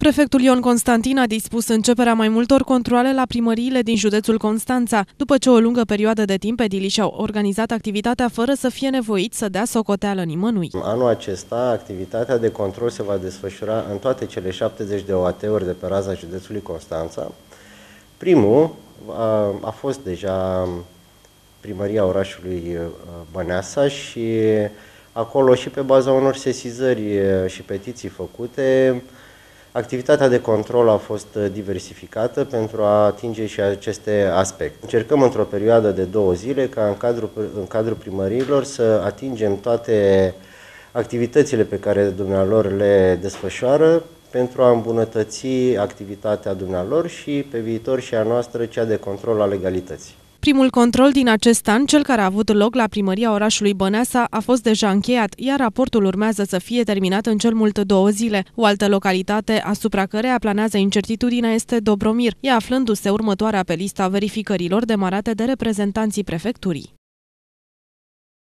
Prefectul Ion Constantin a dispus începerea mai multor controale la primăriile din județul Constanța, după ce o lungă perioadă de timp edilii și-au organizat activitatea fără să fie nevoiți să dea socoteală nimănui. Anul acesta, activitatea de control se va desfășura în toate cele 70 de OAT-uri de pe raza județului Constanța. Primul a fost deja primăria orașului Băneasa și acolo și pe baza unor sesizări și petiții făcute, activitatea de control a fost diversificată pentru a atinge și aceste aspecte. Încercăm într-o perioadă de 2 zile ca în cadrul primăriilor să atingem toate activitățile pe care dumnealor le desfășoară pentru a îmbunătăți activitatea dumnealor și pe viitor și a noastră cea de control a legalității. Primul control din acest an, cel care a avut loc la primăria orașului Băneasa, a fost deja încheiat, iar raportul urmează să fie terminat în cel mult 2 zile. O altă localitate asupra căreia planează incertitudinea este Dobromir, ea aflându-se următoarea pe lista verificărilor demarate de reprezentanții prefecturii.